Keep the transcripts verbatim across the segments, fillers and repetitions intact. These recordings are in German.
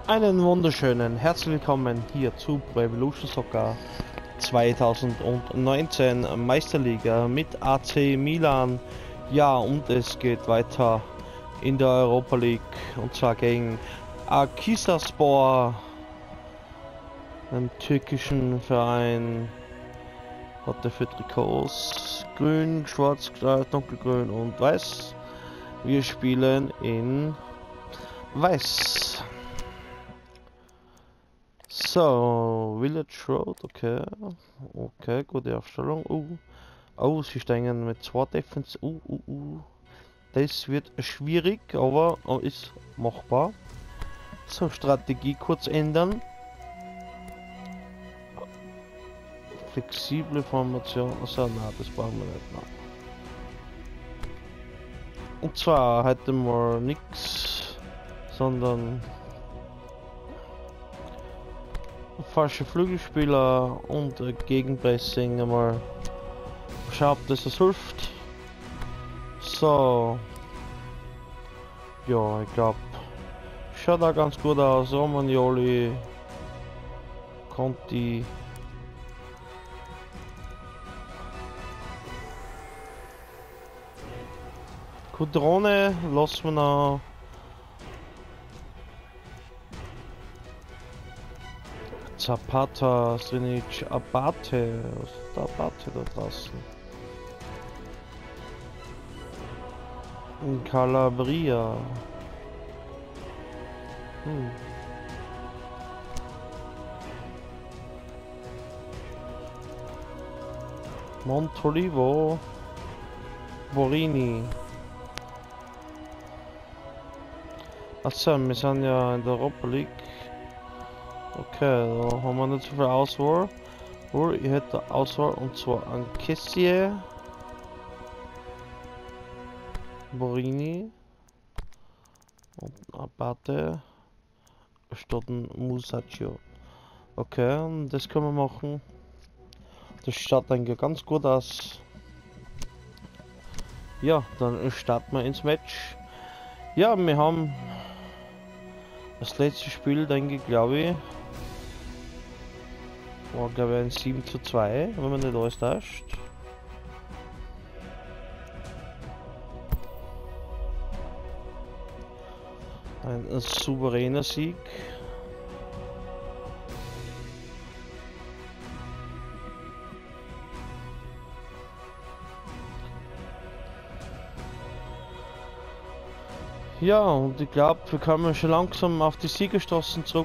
Einen wunderschönen herzlich willkommen hier zu Pro Evolution Soccer zweitausendneunzehn Meisterliga mit A C Milan. Ja, und es geht weiter in der Europa League und zwar gegen Akhisarspor, einen türkischen Verein. Hat der für Trikots grün, schwarz, dunkelgrün und weiß. Wir spielen in weiß. So, Village Road, okay. Okay, gute Aufstellung. Uh. Oh, sie steigen mit zwei Defense. Uh, uh, uh. Das wird schwierig, aber ist machbar. So, Strategie kurz ändern. Flexible Formation. Also, na, das brauchen wir nicht. Nein. Und zwar heute mal nix, sondern falsche Flügelspieler und äh, Gegenpressing einmal. Schaut, dass es hilft. So. Ja, ich glaube. Schaut auch ganz gut aus. Romagnoli. Conti. Kudrone lassen wir noch. Zapata, Strinic, Abate. Was ist der Abate da draußen? In Calabria. Hm. Montolivo. Borini. Achso, wir sind ja in der Europa League. Okay, da haben wir nicht so viel Auswahl. Wohl, ich hätte Auswahl und zwar an Kessie, Borini und Abate statt ein Musacchio. Okay, und das können wir machen. Das schaut eigentlich ganz gut aus. Ja, dann starten wir ins Match. Ja, wir haben das letzte Spiel, denke ich, glaube ich, war glaube ich ein sieben zu zwei, wenn man nicht alles täuscht. Ein, ein souveräner Sieg. Ja, und ich glaube, wir kommen schon langsam auf die Siegerstraßen zurück.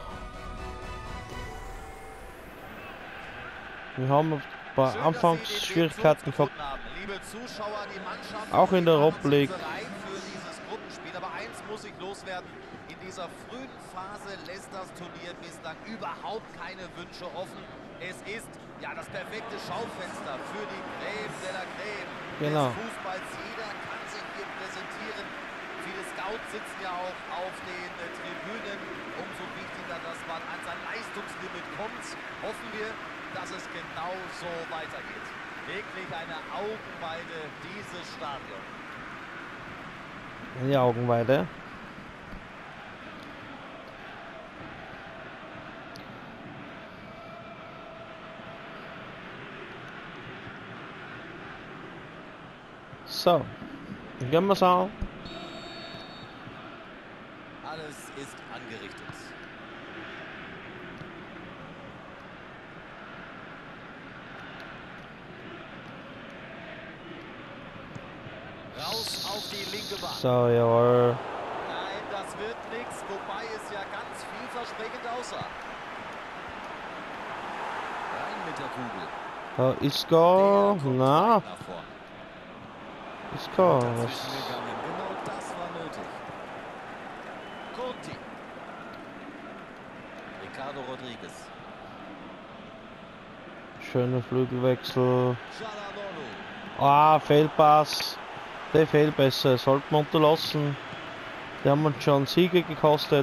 Wir haben ein paar Anfangsschwierigkeiten gehabt, auch in der Europa League. Aber eins muss ich loswerden: In dieser frühen Phase lässt das Turnier bislang überhaupt keine Wünsche offen. Es ist ja das perfekte Schaufenster für die Creme de la Creme Genau. des Fußballs. Jeder kann sich hier präsentieren. Viele Scouts sitzen ja auch auf den äh, Tribünen. Umso wichtiger, dass man an sein Leistungslimit kommt. Hoffen wir, dass es genau so weitergeht. Wirklich eine Augenweide, dieses Stadion. In die Augenweide. So, dann gehen wir's an. Alles ist angerichtet. Raus auf die linke Bahn. So, jawohl. Nein, das wird nichts, wobei es ja ganz vielversprechend aussah. Rein mit der Kugel. Da ist gar. Na, ist gar was. Genau das war nötig. Conti. Ricardo Rodriguez. Schöner Flügelwechsel. Çalhanoğlu. Ah, Fehlpass. Der Fehlpässe sollte man unterlassen. Die haben uns schon Siege gekostet.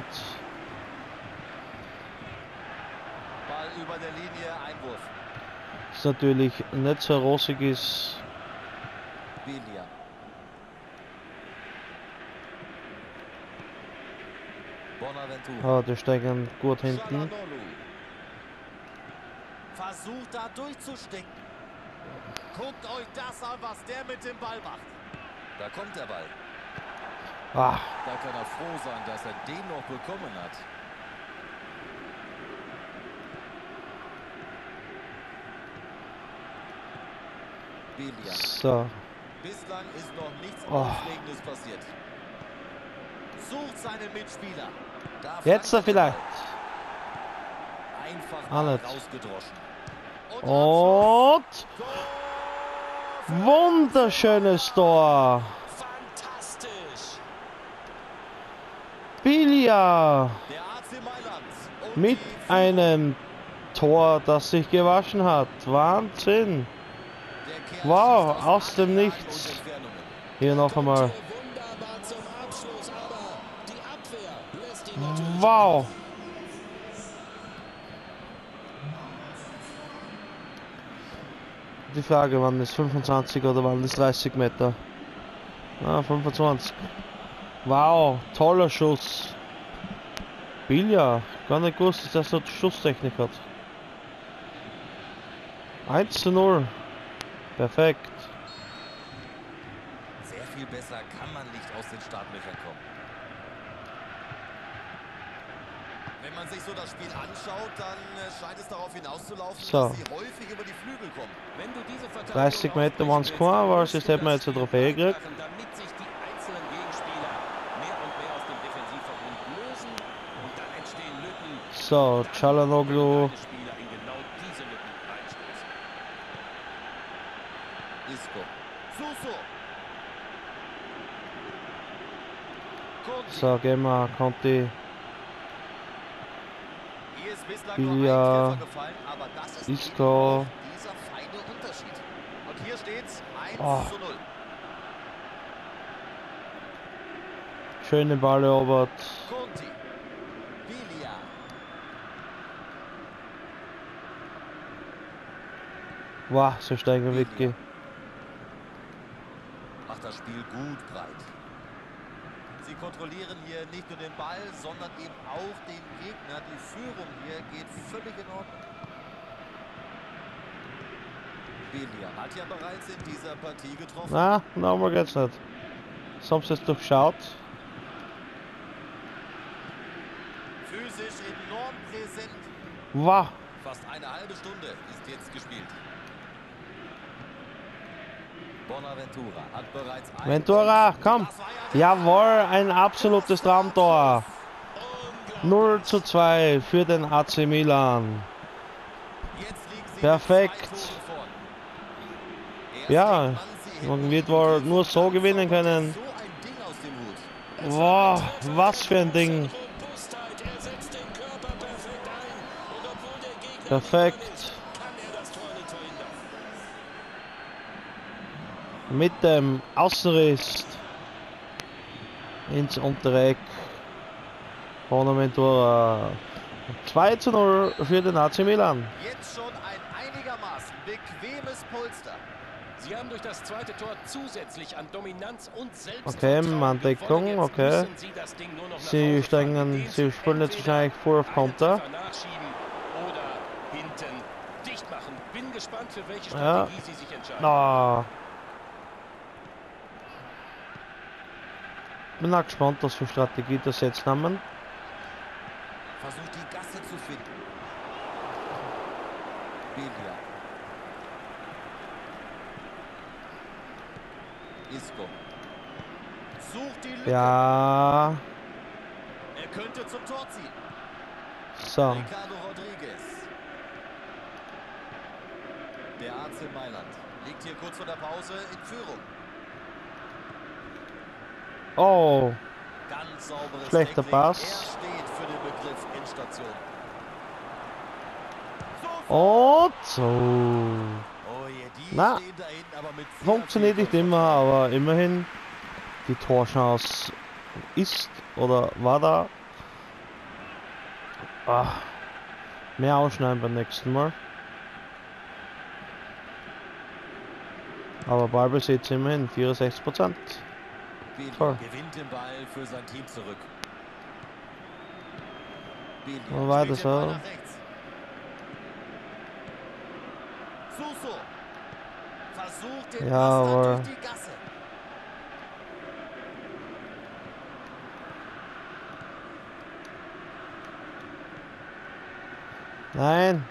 Ball über der Linie, Einwurf. Ist natürlich nicht so rosig ist. William. Bonaventura. Oh, die steigen gut hinten. Çalhanoğlu. Versucht da durchzustecken. Guckt euch das an, was der mit dem Ball macht. Da kommt der Ball. Ah, Da kann er froh sein, dass er den noch bekommen hat. Belia. so. Bislang ist noch nichts Oh. Aufregendes passiert. Sucht seinen Mitspieler. Da Jetzt flankt er vielleicht. den Ball. Einfach Ah, mal nicht. rausgedroschen. Und Und Tor. wunderschönes Tor. Fantastisch. Bilia Der A C Mailand. Und mit die einem Tor, das sich gewaschen hat. Wahnsinn. Der Kerl Wow, schießt aus dem allen Lagen Nichts. und Entfernungen. Hier noch einmal. Wunderbar zum Abschluss, aber die Abwehr lässt ihn natürlich. Wow. Die Frage, wann ist fünfundzwanzig oder wann ist dreißig Meter? Ah, fünfundzwanzig. Wow, toller Schuss. Bilia, gar nicht gewusst, dass er so Schusstechnik hat. eins zu null. Perfekt. Sehr viel besser kann man nicht aus den Startlöchern kommen. Wenn man sich so das Spiel anschaut, dann äh, scheint es darauf hinauszulaufen, So. dass sie häufig über die Flügel kommen. Wenn du diese Verteidigung dreißig Meter waren es aufbrechen kein, willst, weil musst sonst du hätten wir das jetzt eine Spiel Trophäe weit gekriegt. machen, damit sich die einzelnen Gegenspieler mehr und mehr aus dem Defensivverbund lösen und dann entstehen Lücken. So, Çalhanoğlu. Beide Spieler in genau diese Lücken reinstoßen. Isco. Suso. Conti. So, gehen wir, Conti. Hier ist bislang Bilia. nur ein Treffer gefallen, aber das ist Isco. eben auch dieser feine Unterschied. Und hier steht's eins Oh. zu null. Schöne Ball erobert. Conti. Bilia. Wow, so steigen wir wirklich. Macht das Spiel gut breit. Sie kontrollieren hier nicht nur den Ball, sondern eben auch den Gegner. Die Führung hier geht völlig in Ordnung. Belia hat ja bereits in dieser Partie getroffen. Na, nochmal geht's nicht. Sonst ist durchschaut. Physisch enorm präsent. Wow. Fast eine halbe Stunde ist jetzt gespielt. Bonaventura hat bereits ein... Ventura, komm. Das war ja der- Jawohl, ein absolutes Traumtor. null zu zwei für den A C Milan. Jetzt liegen sie Perfekt. mit zwei Toren vorn. Erst Ja, denkt man, sie hätten man wird die wohl Krise, nur so dann gewinnen zaubert können. So ein Ding aus dem Hut. Wow, was für ein Ding. Robustheit, er setzt den Körper perfekt ein. Und obwohl der Gegner Perfekt. nicht dran ist, kann er das Tor nicht verhindern. Mit dem Außenriss ins untere Eck. Bonaventura. zwei zu null für den A C Milan. Jetzt schon ein einigermaßen bequemes Polster. Sie haben durch das zweite Tor zusätzlich an Dominanz und Okay, Selbstvertrauen Manndeckung, gewonnen. Jetzt okay. müssen Sie das Ding nur noch nach Sie Hause steigen, fahren, indem sie Sie spielen jetzt entweder wahrscheinlich vor auf einen Konter. Treffer nachschieben oder hinten dicht machen. Bin gespannt, für welche Ja. Strategie Sie sich entscheiden. Ah. Bin auch gespannt, was für Strategie das jetzt nehmen. Versucht die Gasse zu finden. Belia. Isco. Sucht die Lücke. Ja, Er könnte zum Tor ziehen. so. Ricardo Rodriguez. Der A C Mailand liegt hier kurz vor der Pause in Führung. Oh, Ganz sauberes Schlechter Tackling. Pass. Er steht für den Begriff Endstation. So. und so. Oh je, die Na, stehen da hinten, aber mit sehr Funktioniert viel nicht immer, aber immerhin die Torchance ist oder war da. Ah, mehr ausschneiden beim nächsten Mal. Aber Ballbesitz immerhin vierundsechzig Prozent. Belia Toll. gewinnt den Ball für sein Team zurück. Und weiter so. Suso versucht den Ja, Pass dann aber- durch die Gasse. Nein.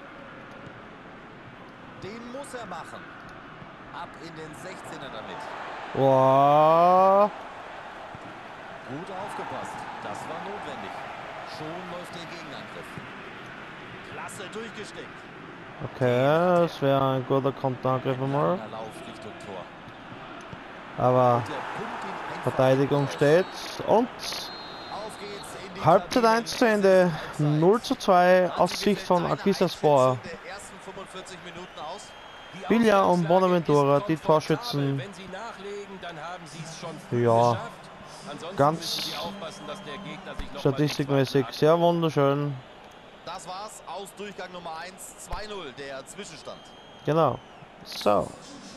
Den muss er machen. Ab in den sechzehner damit. Boah. Gut aufgepasst. Das war notwendig. Schon läuft der Gegenangriff. Klasse durchgesteckt. Okay, das wäre ein guter Konterangriff mal. Langer Lauf Richtung Tor. Aber Der pumpt ihn einfach Verteidigung raus. steht und Auf geht's in die Halbzeit Kabine. eins zu Ende. null zu zwei Hansi, aus wie Sicht fällt von deine Akisarspor. Einschätzung der ersten fünfundvierzig Minuten aus? Die Bilja und Ausgangslage Bonaventura, ist die komfortabel. Torschützen. Wenn sie nachlegen, dann haben sie es schon früh Ja, geschafft. Ansonsten ganz müssen sie aufpassen, dass der Gegner sich noch mal statistikmäßig die zweiten sehr wunderschön. Das war's aus Durchgang Nummer eins, zwei null, der Zwischenstand. Genau. So.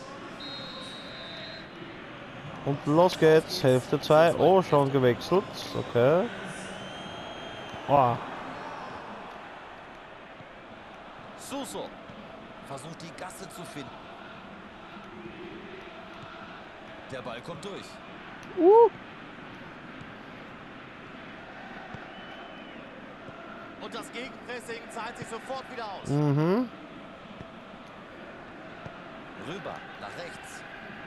Und los geht's. Hälfte zwei. Oh, schon gewechselt. Okay. Oh. Suso versucht die Gasse zu finden. Der Ball kommt durch. Uh. Und das Gegenpressing zahlt sich sofort wieder aus. Mhm. Rüber, nach rechts.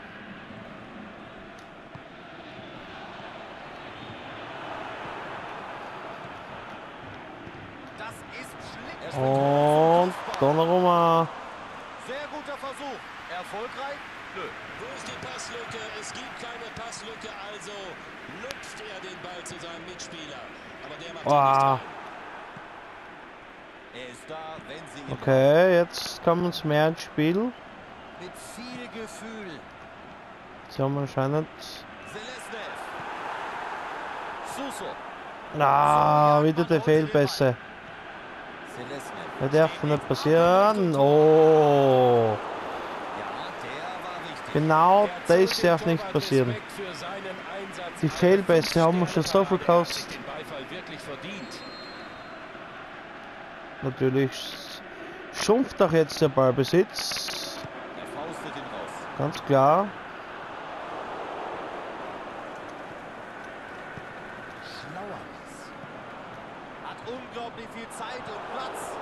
Das ist schlimm. Und Donnarumma. Sehr guter Versuch. Erfolgreich? Nö. Wo ist die Passlücke? Es gibt keine Passlücke, also lupft er den Ball zu seinem Mitspieler. Aber der macht ihn nicht Oh. rein. Er ist da, wenn sie ihn Okay, jetzt kommen uns mehr ins Spiel. mit viel Gefühl. Sie haben anscheinend. Selesnev. Suso. Na, wieder die Fehlpässe. Selesnev. Das darf nicht passieren. Oh. Ja, der war wichtig. Genau Er das zollt dem darf nicht Torwart passieren. Respekt für seinen Einsatz. Die Eine Fehlpässe haben uns schon so viel Fünf-Sterne-Parade. Er hat sich gekostet. den Beifall wirklich verdient. Natürlich schumpft doch jetzt der Ballbesitz. Er faustet ihn raus. Ganz klar. Schlauer Pass. Hat unglaublich viel Zeit und Platz.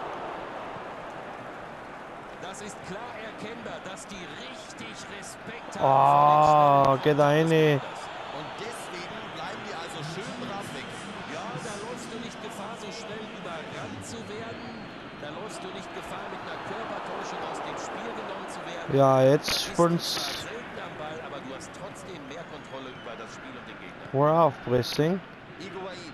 Das ist klar erkennbar, dass die richtig Respekt Oh, haben vor den geht rein. Schnellen. Und deswegen bleiben die also schön brav weg. Ja, da läufst du nicht Gefahr, so schnell überrannt zu werden. Da läufst du nicht Gefahr, mit einer Körpertäuschung aus dem Spiel genommen zu werden. Ja, Da jetzt bist du spielen zwar sie selten am Ball, aber du hast trotzdem mehr Kontrolle über das Spiel und den Gegner. vor Aufpressing. Higuain.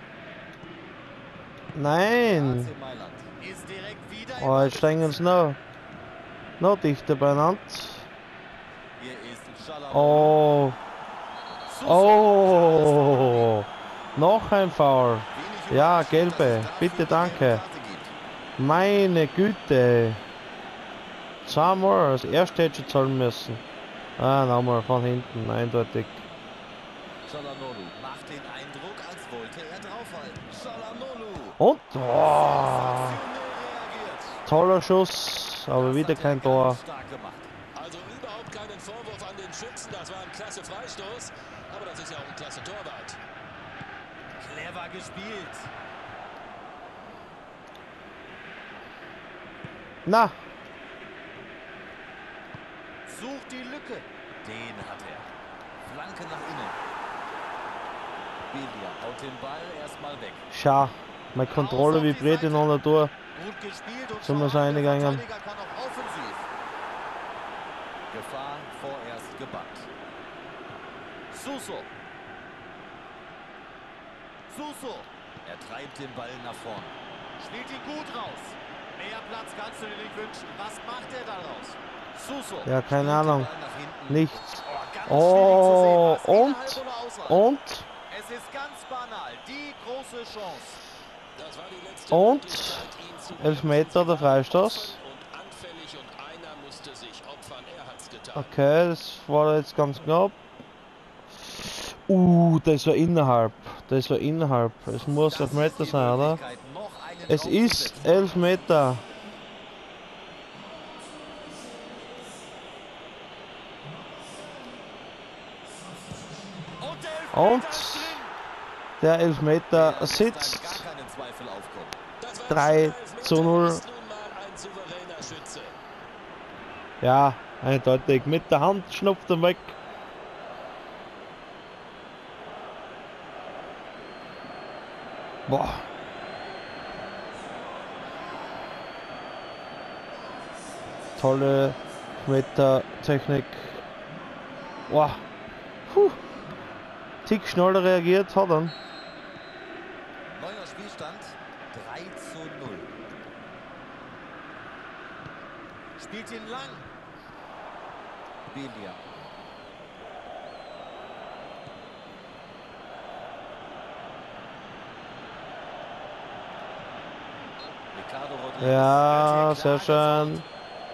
Nein. A C Mailand ist direkt wieder im Oh, jetzt steigen uns noch, noch dichter beieinander. Hier ist Schalala. Oh. Suso. Oh. Noch ein Foul. Wenig Ja, überraschend, gelbe. dass es dafür Bitte, die gelbe danke. Karte gibt. Meine Güte. Zweimal. Das erste hätte schon zahlen müssen. Ah, nochmal von hinten. Eindeutig. Çalhanoğlu macht den Eindruck, als wollte er draufhalten. Çalhanoğlu. Und. Oh. Sensationell reagiert. Toller Schuss. Aber Das wieder hat er kein Tor. ganz stark gemacht. Also überhaupt keinen Vorwurf an den Schützen. Das war ein klasse Freistoß. Aber das ist ja auch ein klasse Torwart. Clever gespielt. Na. Sucht die Lücke. Den hat er. Flanke nach innen. Bilja haut den Ball erstmal weg. Schau. Meine Kontrolle vibriert in einer Tour. Gut gespielt und Sind wir schau so an, der eingegangen? Verteidiger kann auch offensiv. Gefahr vorerst gebannt. Suso. Suso. Er treibt den Ball nach vorn. Spielt ihn gut raus. Mehr Platz kannst du dir nicht wünschen. Was macht er daraus? Suso. Ja, keine spielt den Ahnung. Ball nach hinten. Nichts. Oh, ganz Oh, schwierig zu sehen. und? Was innerhalb oder außerhalb? Und. Es ist ganz banal. Die große Chance. Das war die letzte Und. Möglichkeit, ihn zu Elfmeter, der Freistoß. und anfällig und einer musste sich opfern. Er hat's getan. Okay, das war jetzt ganz knapp. Uh, das war innerhalb. Das war innerhalb. Es muss Elfmeter sein, oder? Es ist Elfmeter. Und der Elfmeter sitzt. drei zu null. Ja, eindeutig. Mit der Hand schnupft er weg. Boah. Tolle Meter-Technik. Boah. Puh. Tick schneller reagiert hat er. Neuer Spielstand drei zu null. Spielt ihn lang. Belia. Ricardo Rodriguez. Ja, sehr schön.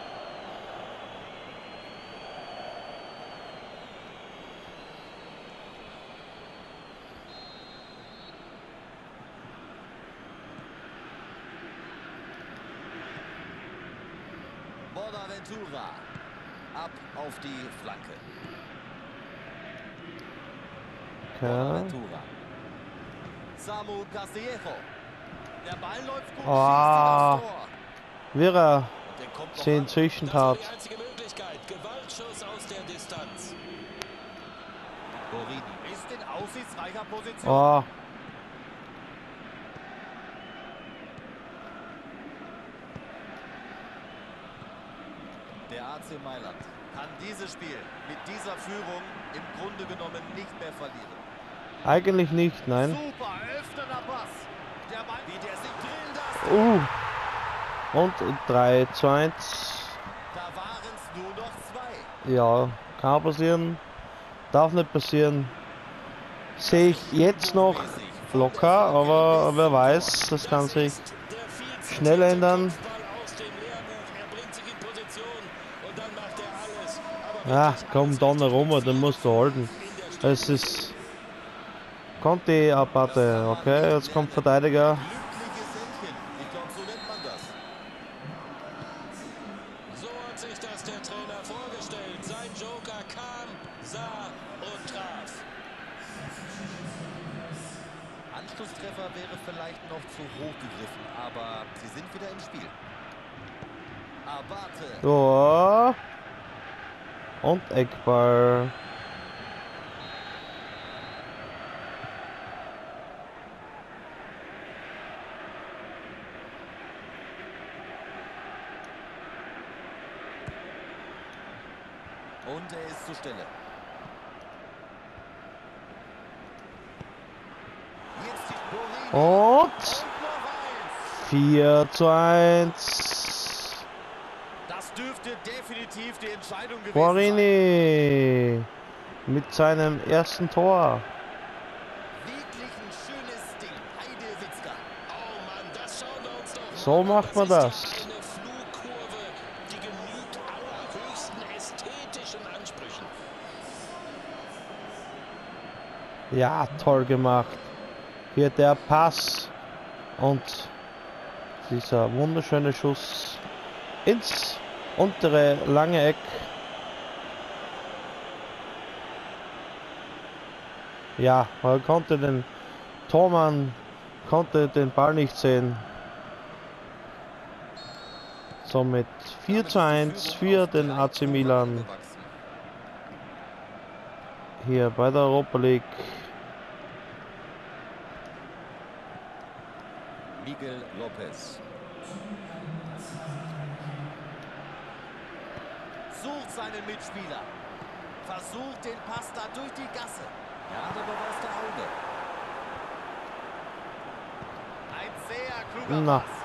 Bonaventura. Ab auf die Flanke. Okay. Bonaventura. Samu Castillejo. Der Ball läuft gut. Oh. Vera Kommt sie inzwischen tat. Die einzige Möglichkeit. Gewaltschuss aus der Distanz. Borini ist in aussichtsreicher Position. Oh. Der A C Mailand kann dieses Spiel mit dieser Führung im Grunde genommen nicht mehr verlieren. Eigentlich nicht, nein. Super, öffnender Pass. Der Ball, wie der sich drillen lässt. Uh. Und drei zu eins. Da waren es nur noch zwei. Ja, kann passieren. Darf nicht passieren. Sehe ich jetzt noch locker, aber wer weiß, das kann sich schnell ändern. Ja, komm, Donnarumma, den musst du halten. Es ist Conti Abate, okay, jetzt kommt Verteidiger. Glückliches Händchen. Ich glaube, so nennt man das. So hat sich das der Trainer vorgestellt. Sein Joker kam, sah und traf. Anschlusstreffer wäre vielleicht noch zu hoch gegriffen, aber sie sind wieder im Spiel. Abate. So. Und Eckball. Und er ist zur Stelle. Jetzt die Borini. Und Und noch eins. vier zu eins. Das dürfte definitiv die Entscheidung gewesen sein. Borini mit seinem ersten Tor. Wirklich ein schönes Ding. Heidewitzka. Oh Mann, das schauen wir uns doch mal So an. macht man ist das. ja eine Flugkurve, die genügt allerhöchsten ästhetischen Ansprüchen. Ja, toll gemacht. Hier der Pass und dieser wunderschöne Schuss ins untere lange Eck. Ja, er konnte den Tormann konnte den Ball nicht sehen. Somit vier zu eins für den A C Milan hier bei der Europa League. Miguel Lopez. Sucht seinen Mitspieler. Versucht den Pass da durch die Gasse. Ja, der beweist der Auge. Ein sehr kluger Na. Pass.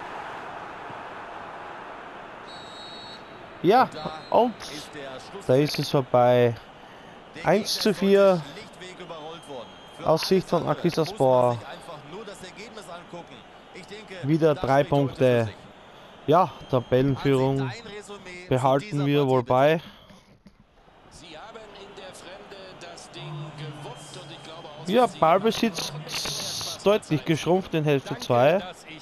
Ja, Da und ist der Schluss. da ist es vorbei. Der eins Gegner zu vier ist schlichtweg überrollt worden. Für aus Sicht von alles andere Akhisarspor. muss man sich einfach nur das Ergebnis angucken. Ich denke, Wieder das drei spricht heute Punkte. für sich. Ja, Hansi, Tabellenführung dein Resümee zu behalten dieser wir wohl Partie, bitte. bei. Sie haben in der Fremde das Ding gewuppt und ich glaube Ja, Ballbesitz deutlich geschrumpft in Hälfte zwei.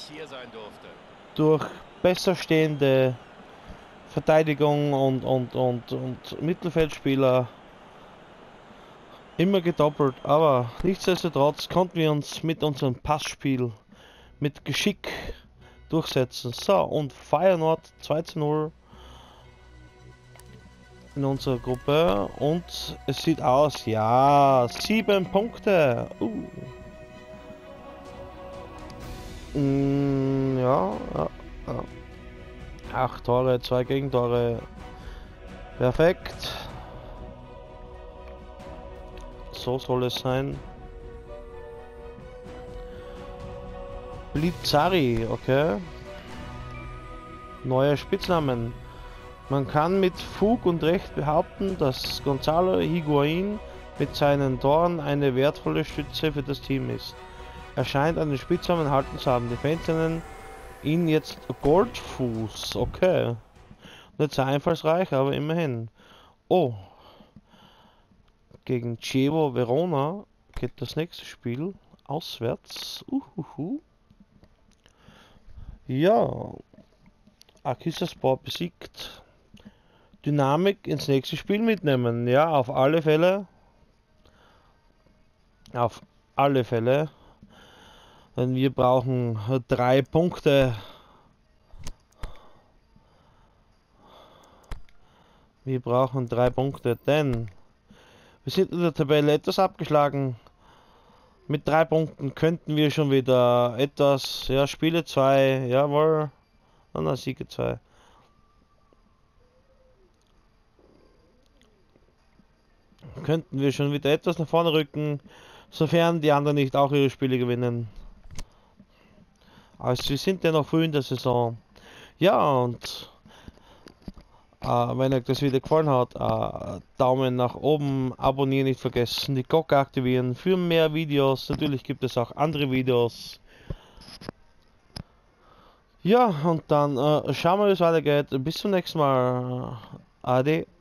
Durch besser stehende Verteidigung und, und, und, und Mittelfeldspieler immer gedoppelt, aber nichtsdestotrotz konnten wir uns mit unserem Passspiel mit Geschick durchsetzen. So, und Feyenoord zwei zu null in unserer Gruppe und es sieht aus, ja, sieben Punkte. Uh. Mm, ja, ja, ja. Acht Tore, zwei Gegentore. Perfekt. So soll es sein. Blizzari, okay. Neue Spitznamen. Man kann mit Fug und Recht behaupten, dass Gonzalo Higuain mit seinen Toren eine wertvolle Stütze für das Team ist. Er scheint einen Spitznamen erhalten zu haben. Die Fans nennen ihn jetzt Goldfuß. Okay. Nicht sehr einfallsreich, aber immerhin. Oh. Gegen Chievo Verona geht das nächste Spiel auswärts. Uhuhu. Ja. Akhisarspor besiegt. Dynamik ins nächste Spiel mitnehmen. Ja, auf alle Fälle. Auf alle Fälle. Denn wir brauchen drei Punkte. Wir brauchen drei Punkte, denn wir sind in der Tabelle etwas abgeschlagen. Mit drei Punkten könnten wir schon wieder etwas, ja, Spiele zwei, jawohl, und dann Siege zwei. Könnten wir schon wieder etwas nach vorne rücken, sofern die anderen nicht auch ihre Spiele gewinnen. Also wir sind ja noch früh in der Saison. Ja, und äh, wenn euch das Video gefallen hat, äh, Daumen nach oben, abonnieren nicht vergessen, die Glocke aktivieren für mehr Videos. Natürlich gibt es auch andere Videos. Ja, und dann äh, schauen wir, wie es weitergeht. Bis zum nächsten Mal. Ade.